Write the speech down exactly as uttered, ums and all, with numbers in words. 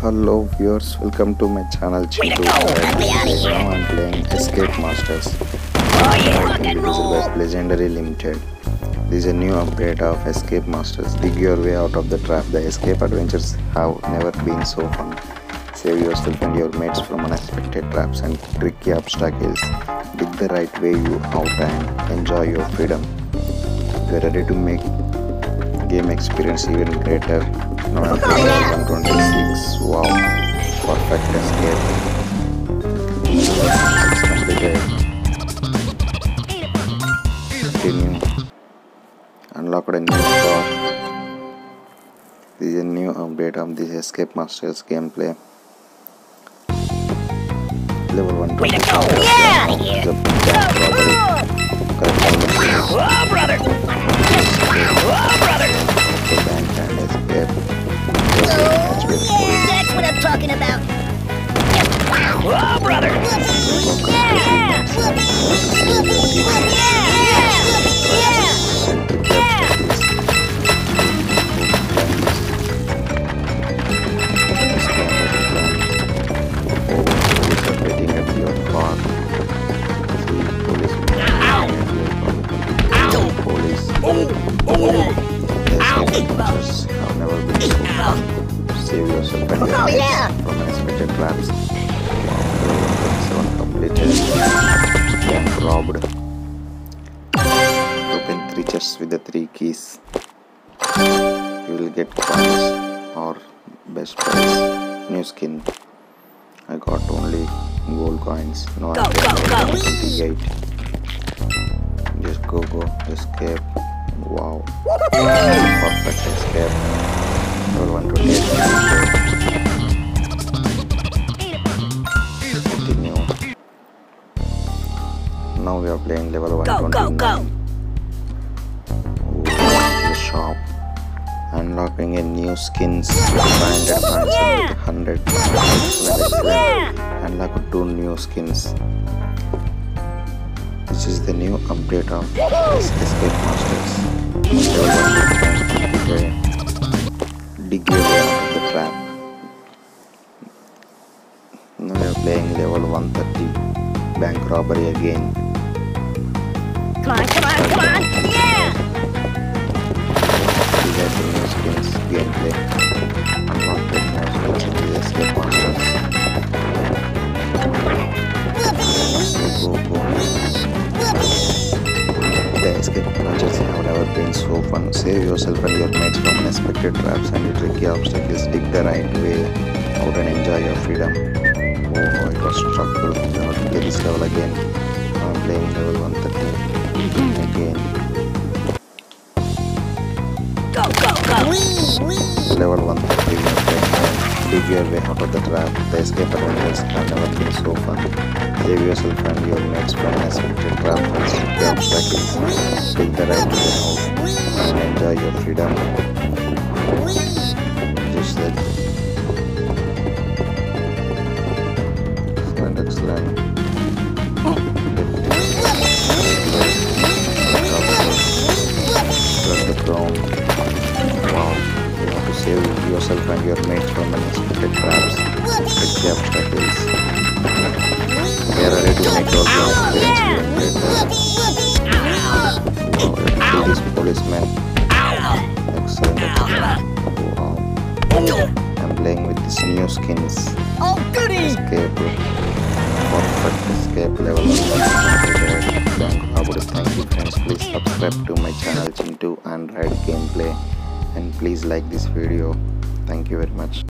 Hello viewers, welcome to my channel Chintu. Now I'm playing Escape Masters. Oh yeah, rock and roll! By Legendary Limited. This is a new update of Escape Masters. Dig your way out of the trap. The escape adventures have never been so fun. Save yourself and your mates from unexpected traps and tricky obstacles. Dig the right way you out and enjoy your freedom. If you're ready to make game experience even greater, now I'm playing one twenty-six. Wow, perfect escape. It's completed. Continue. Unlocked a new door. This is a new update of this Escape Masters gameplay. Level one twenty-five. Yeah! Yeah! Oh, brother! Oh, brother! The bank and escape. That's what I'm talking about. Oh, brother! Yeah! Have never been so fun. Save yourself and your Oh, mates yeah. from unexpected traps. Seven completed. Bank robbed. Open three chests with the three keys. You will get coins or best price. New skin. I got only gold coins. No, Go, I go, go. twenty-eight. Just go, go. Escape. Wow. Perfect escape. Level one twenty-eight. Continue. Now we are playing level one twenty-nine. Go, go, go. Ooh, the shop. Unlocking a new skins. five hundred points and with one hundred. Yeah! Unlock two new skins. This is the new update of Escape Masters. Dig your way out of the trap. Now we are playing level one thirty. Bank robbery again. Come on, come on, come on! Yeah! We get the new skins gameplay. Unlock the new skins in the Escape Masters. Go, go, go. The escape adventures have never been so fun. Save yourself and your mates from unexpected traps and tricky obstacles. Dig the right way out and enjoy your freedom. Oh, it was struggle. I want to play this level again. I'm playing level one thirty again. Go, go, go! Level one thirty. Dig your way out of the trap. The escape adventures have never been so fun. Save yourself and your mates from unexpected traps and tricky obstacles. Dig the right way out and enjoy your freedom. Just like excellent, excellent. Let the ground. Wow. You have to save yourself and your mates from unexpected traps, tricky obstacles. We are ready to make our game experience even greater. Wow, let's do this policeman. Excellent, excellent. Wow. I'm playing with these new skins. Oh, goody! Escape. Perfect escape level one. Thank you friends. Please subscribe to my channel Chintu and Ride Gameplay. And please like this video. Thank you very much.